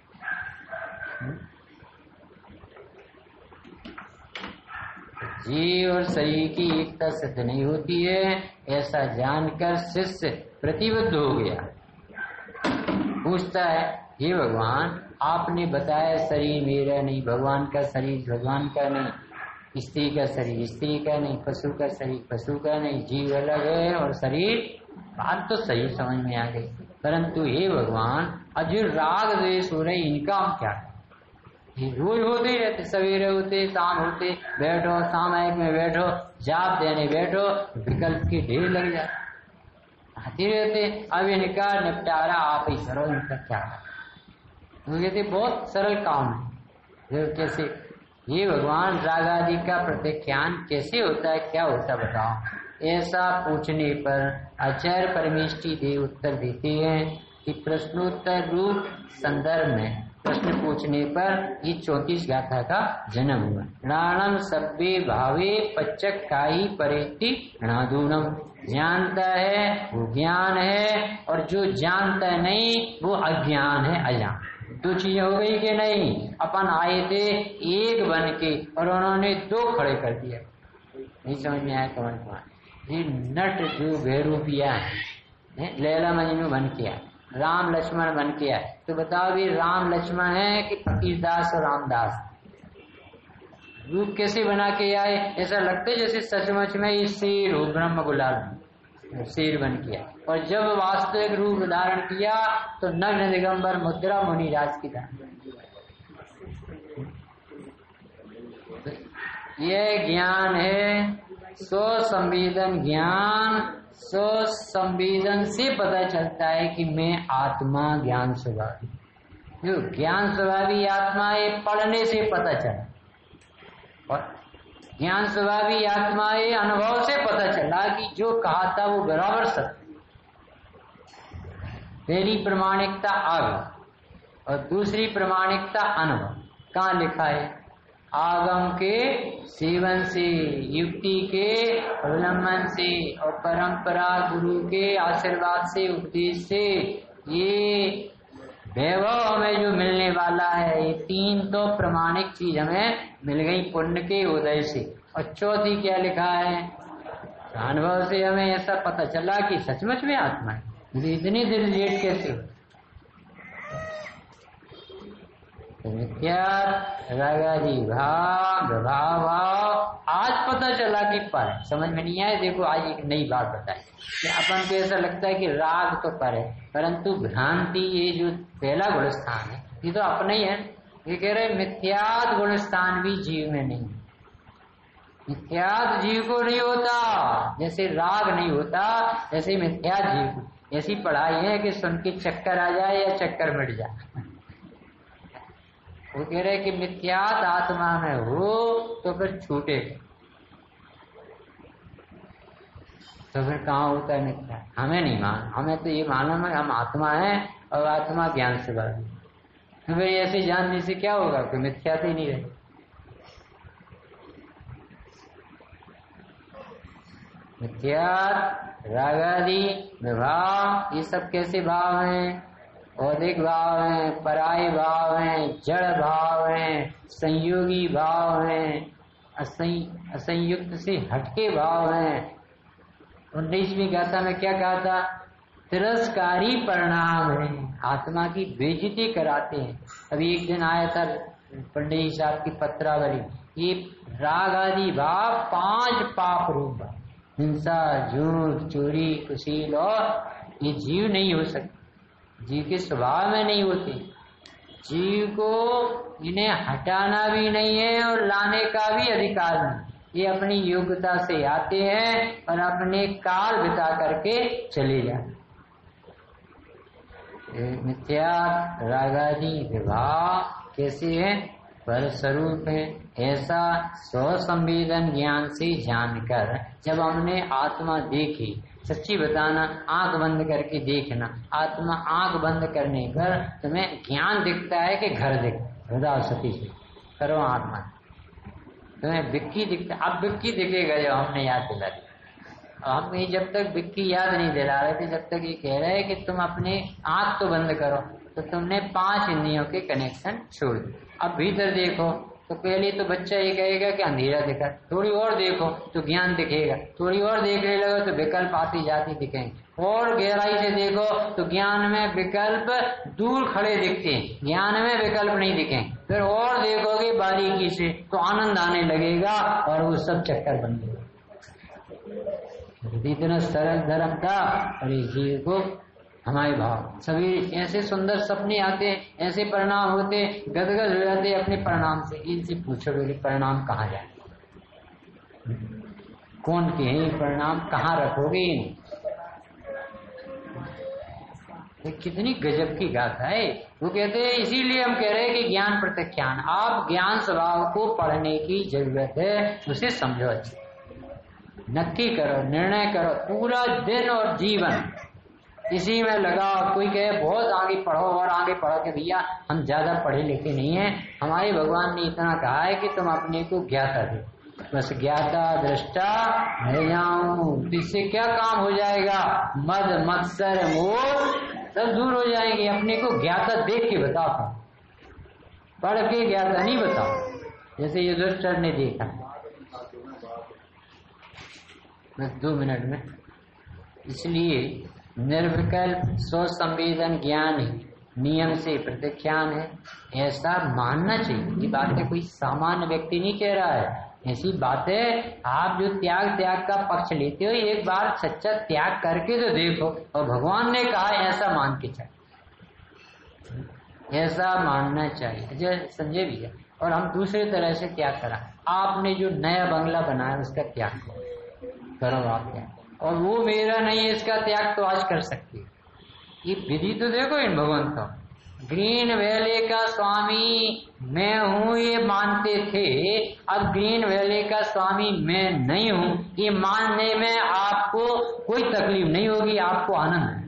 जीव और शरीर की एकता सिद्ध नहीं होती है, ऐसा जानकर शिष्य प्रतिबद्ध हो गया। पूछता है, हे भगवान आपने बताया शरीर मेरा नहीं, भगवान का शरीर भगवान का नहीं, स्त्री का शरीर स्त्री का नहीं, पशु का शरीर पशु का नहीं, जीव अलग है और शरीर, बात तो सही समझ में आ गई। परंतु हे भगवान अब जो राग द्वेष हो रहे इनका हम क्या करें? ये रोज होते ही रहते, सवेरे होते शाम होते, बैठो सामायिक में बैठो, जाप देने बैठो, विकल्प की ढेर लग जाए, आते रहते। अब इनका निपटारा आप ही करो, इनका क्या तो कहते बहुत सरल काम है। कैसे ये भगवान राग आदि का प्रत्याख्यान कैसे होता है, क्या होता है बताओ। ऐसा पूछने पर आचार्य परमेष्टि देव उत्तर देते हैं कि प्रश्नोत्तर रूप संदर्भ में प्रश्न पूछने पर ये 34 गाथा का जन्म हुआ। प्राणम सभ्य भावे पच्चक काई परेति णादूनम, जानता है वो ज्ञान है और जो जानता नहीं वो अज्ञान है, अजान। दो चीजें हो गई कि नहीं। अपन आए थे एक बन के और उन्होंने दो खड़े कर दिया, नहीं समझ में आया कौन कौन। ये नट जो भैरूपिया है, लैला मजनू बन के आए, राम लक्ष्मण बन के आए, तो बताओ भी राम लक्ष्मण है कि फकीरदास और रामदास। रूप कैसे बना के आए, ऐसा लगता है जैसे सचमुच में ये शेर हो, ब्रह्म गुलाल शेर बन किया। और जब वास्तविक रूप धारण किया तो नग्न दिगंबर मुद्रा मुनिराज की धारण। यह ज्ञान है सो संवेदन ज्ञान, सो संवेदन से पता चलता है कि मैं आत्मा ज्ञान स्वभावी। जो ज्ञान स्वभावी आत्मा है पढ़ने से पता चला, और ज्ञान स्वभावी आत्मा है अनुभव से पता चला कि जो कहा था वो बराबर सत्य। पहली प्रमाणिकता आ गई और दूसरी प्रमाणिकता अनुभव। कहाँ लिखा है? आगम के सेवन से, युक्ति के अवलंबन से और परंपरा गुरु के आशीर्वाद से, उपदेश से, ये वैभव हमें जो मिलने वाला है, ये तीन तो प्रमाणिक चीज हमें मिल गई पुण्य के उदय से। और चौथी क्या लिखा है? अनुभव से हमें ऐसा पता चला कि सचमुच में आत्मा है। मुझे इतनी देर लेट कैसे हो? मिथ्या रागादि भाव भाव आज पता चला कि पर है। समझ में नहीं आया? देखो आज एक नई बात बताई कि अपन को ऐसा लगता है कि राग तो पर है, परंतु भ्रांति ये जो पहला गुण स्थान है ये तो अपना ही है। ये कह रहे मिथ्यात गुण स्थान भी जीव में नहीं। मिथ्यात जीव को नहीं होता, जैसे राग नहीं होता जैसे मिथ्या जीव को। ऐसी पढ़ाई है कि सुन के चक्कर आ जाए या चक्कर मिट जाए। वो कह रहे कि मिथ्यात आत्मा में हो तो फिर छूटेगा, तो फिर कहाँ होता है मिथ्या? हमें नहीं मान, हमें तो ये मालूम है हम आत्मा है और आत्मा ज्ञान से बात। तो फिर ऐसे जानने से क्या होगा कि मिथ्या ही नहीं रहे। मिथ्यात रागादि विभाव ये सब कैसे भाव हैं? औधिक भाव है, पराय भाव है, जड़ भाव है, संयोगी भाव है, असंयुक्त से हटके भाव है। 19वीं गाथा में क्या कहा था? तिरस्कारी परिणाम है, आत्मा की बेइज्जती कराते हैं। अभी एक दिन आया था पंडित साहब की पत्रावली, ये राग आदि भाव 5 पाप रूप है, हिंसा, झूठ, चोरी, कुशील, और ये जीव नहीं हो सकते, जीव के स्वभाव में नहीं होते। जीव को इन्हें हटाना भी नहीं है और लाने का भी अधिकार नहीं। ये अपनी योग्यता से आते हैं और अपने काल बिता करके चले जाते। मिथ्या रागादि विभाव कैसे है? पर स्वरूप है। ऐसा स्वसंवेदन ज्ञान से जानकर जब हमने आत्मा देखी, सच्ची बताना आंख बंद करके देखना, आत्मा आंख बंद करने पर तुम्हें ज्ञान दिखता है कि घर दिखता? हृदय सती से करो आत्मा, तुम्हें बिक्की दिखता। अब बिक्की दिखेगा जब हमने याद दिला दी, हम ये जब तक विक्की याद नहीं दिला रहे थे, जब तक ये कह रहे हैं कि तुम अपने आंख तो बंद करो, तो तुमने 5 इंद्रियों के कनेक्शन छोड़ दिए। अब भीतर देखो तो पहले तो बच्चा ये कहेगा कि अंधेरा दिखा, थोड़ी और देखो तो ज्ञान दिखेगा, थोड़ी और देखने लगो तो विकल्प आती जाती दिखेंगे, और गहराई से देखो तो ज्ञान में विकल्प दूर खड़े दिखते हैं, ज्ञान में विकल्प नहीं दिखेंगे। फिर और देखोगे बारीकी से तो आनंद आने लगेगा और वो सब चक्कर बन जाएगा। इतना सरल धर्म था और इस जीव को हमारे भाव सभी ऐसे सुंदर सपने आते, ऐसे परिणाम होते, गदगद हो जाते अपने परिणाम से। इनसे पूछोगे परिणाम कहाँ जाए, कौन के हैं परिणाम, कहाँ रखोगे? कितनी गजब की गाथा है। वो कहते हैं, इसीलिए हम कह रहे हैं कि ज्ञान प्रत्याख्यान, आप ज्ञान स्वभाव को पढ़ने की जरूरत है, उसे समझो, अच्छे नक्की करो, निर्णय करो, पूरा दिन और जीवन इसी में लगा। कोई कहे बहुत आगे पढ़ो और आगे पढ़ो, के भैया हम ज्यादा पढ़े लिखे नहीं है, हमारे भगवान ने इतना कहा है कि तुम अपने को ज्ञाता दो, बस ज्ञाता दृष्टा रह जाऊं। इससे क्या काम हो जाएगा? मद मत्सर मोह सब दूर हो जाएंगे। अपने को ज्ञाता देख के बताओ, पढ़ के ज्ञाता नहीं बताओ, जैसे युधिष्ठिर ने देखा। बस 2 मिनट में। इसलिए निर्विकल्प सोच संवेदन ज्ञान ही नियम से प्रत्याख्यान है, ऐसा मानना चाहिए। ये बातें कोई सामान्य व्यक्ति नहीं कह रहा है, ऐसी बातें आप जो त्याग का पक्ष लेते हो, एक बार सच्चा त्याग करके तो देखो। और भगवान ने कहा ऐसा मान के चाहिए, ऐसा मानना चाहिए। अजय संजय भैया, और हम दूसरी तरह से त्याग करा, आपने जो नया बंगला बनाया उसका त्याग करो आप त्याग, और वो मेरा नहीं है इसका त्याग तो आज कर सकती है। ये विधि तो देखो इन भगवान का। ग्रीन वैली का स्वामी मैं हूँ ये मानते थे, अब ग्रीन वैली का स्वामी मैं नहीं हूँ ये मानने में आपको कोई तकलीफ नहीं होगी, आपको आनंद है।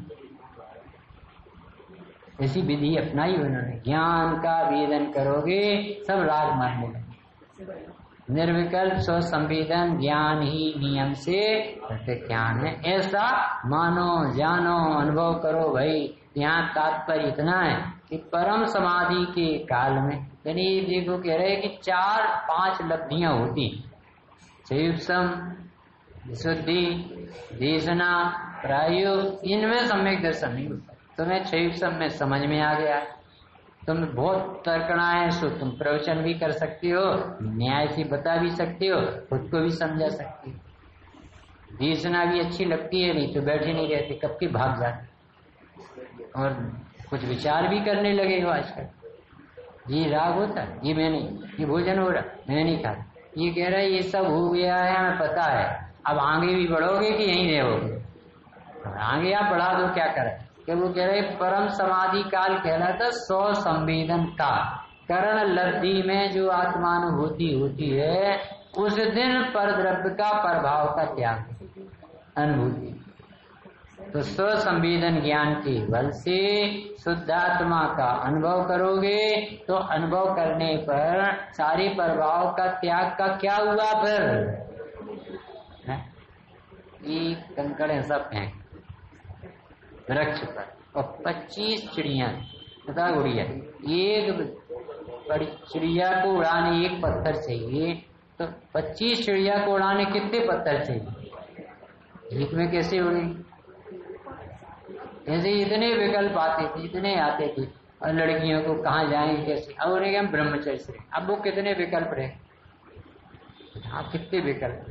ऐसी विधि अपनाई उन्होंने। ज्ञान का वेदन करोगे सब राग मानने लगे। निर्विकल्प स्व संवेदन ज्ञान ही नियम से प्रत्याख्यान है, ऐसा मानो जानो अनुभव करो भाई। यहाँ तात्पर्य इतना है कि परम समाधि के काल में, यानी देखो कह रहे कि 4-5 लब्धियां होती, चयुप्सम, विशुद्धि, देशना, प्रायो, इनमें सम्यक दर्शन नहीं होता। तुम्हें चयुप्सम में समझ में आ गया, तुम बहुत तर्कना है सो तुम प्रवचन भी कर सकते हो, न्याय से बता भी सकते हो, खुद को भी समझा सकते हो। देशना भी अच्छी लगती है, नहीं तो बैठे नहीं रहते, कब के भाग जाते और कुछ विचार भी करने लगे हो आजकल। ये राग होता है, ये मैं नहीं, ये भोजन हो रहा मैं नहीं खाता, ये कह रहा है ये सब हो गया है हमें पता है, अब आगे भी बढ़ोगे कि यहीं रहोगे? आगे आप बढ़ा दो, क्या करें? कि वो कह रहे परम समाधि काल कहलाता स्व संवेदन काल। करण लब्धि में जो आत्मानुभूति होती है उस दिन पर द्रव्य का प्रभाव का त्याग अनुभूति। तो स्व संवेदन ज्ञान के बल से शुद्धात्मा का अनुभव करोगे, तो अनुभव करने पर सारे प्रभाव का त्याग का क्या हुआ? फिर ये कंकड़ ऐसा फेंक वृक्ष पर और 25 चिड़िया तथा गुड़िया, एक बड़ी चिड़िया को उड़ाने एक पत्थर चाहिए, तो 25 चिड़िया को उड़ाने कितने पत्थर चाहिए? एक में कैसे उड़ेगी? ऐसे इतने विकल्प आते थे, इतने आते थे। और लड़कियों को कहाँ जाएंगे कैसे? अब उन्हें हम ब्रह्मचर्य से, अब वो कितने विकल्प रहे? हाँ कितने विकल्प।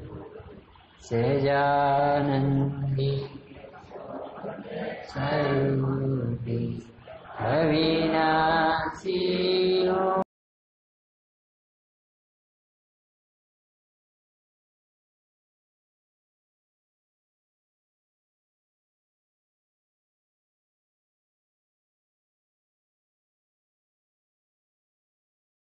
सहजानंदी सर्व